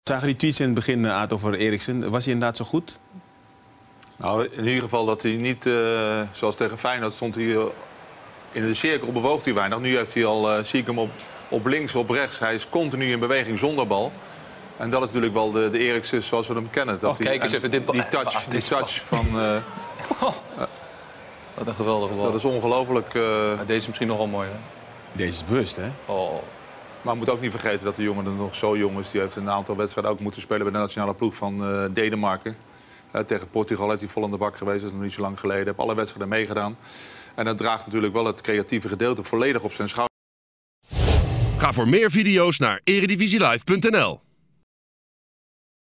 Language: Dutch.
Zagen die tweets in het begin, Aad, over Eriksen. Was hij inderdaad zo goed? Nou, in ieder geval dat hij niet, zoals tegen Feyenoord, stond hij in de cirkel, bewoog hij weinig. Nu heeft hij al, zie ik hem op links, op rechts. Hij is continu in beweging zonder bal. En dat is natuurlijk wel de Eriksen zoals we hem kennen. Dat kijk eens even, dit die touch van... Wat een geweldige bal. Dat is ongelooflijk. Deze is misschien nogal mooi, hè? Deze is bewust, hè? Oh. Maar we moeten ook niet vergeten dat de jongen er nog zo jong is. Die heeft een aantal wedstrijden ook moeten spelen bij de nationale ploeg van Denemarken. Tegen Portugal heeft hij vol in de bak geweest. Dat is nog niet zo lang geleden. Heeft alle wedstrijden meegedaan. En dat draagt natuurlijk wel het creatieve gedeelte volledig op zijn schouder. Ga voor meer video's naar eredivisielive.nl.